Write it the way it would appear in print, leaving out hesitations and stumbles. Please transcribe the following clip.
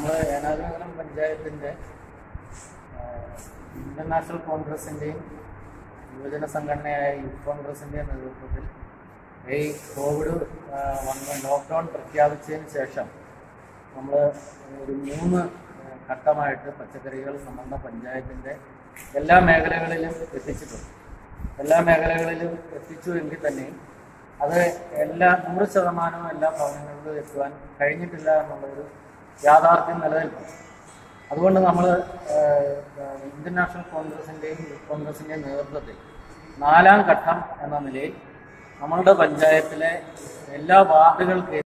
നമ്മൾ ഏനാതിമംഗലം പഞ്ചായത്തിൻ്റെ Indian national കോൺഗ്രസിൻ്റെയും യുവജന സംഘടനയായ യൂത്ത് കോൺഗ്രസിൻ്റെയും നേതൃത്വത്തിൽ ഈ കോവിഡ് ലോക്ക്ഡൗൺ പ്രഖ്യാപിച്ചതിന് ശേഷം നമ്മൾ ഒരു 3 ഘട്ടമായിട്ട് പച്ചക്കറികൾ നമ്മുടെ പഞ്ചായത്തിൻ്റെ എല്ലാ മേഖലകളിലും എത്തിച്ചിട്ടുണ്ട്. എല്ലാ മേഖലകളിലും എത്തിച്ചു എങ്കിൽ തന്നെയും അത് 100% എല്ലാ ഭവനങ്ങളിലും എത്തുവാൻ കഴിഞ്ഞിട്ടില്ല എന്നുള്ളൊരു യാഥാർത്ഥ്യം നിലനിൽക്കും. അതുകൊണ്ട് നമ്മൾ ഇന്ത്യൻ നാഷണൽ കോൺഗ്രസിൻ്റെയും യൂത്ത് കോൺഗ്രസിൻ്റെയും നേതൃത്വത്തിൽ 4ാം ഘട്ടം എന്ന നിലയിൽ നമ്മളുടെ പഞ്ചായത്തിലെ എല്ലാ വാർഡുകൾക്ക്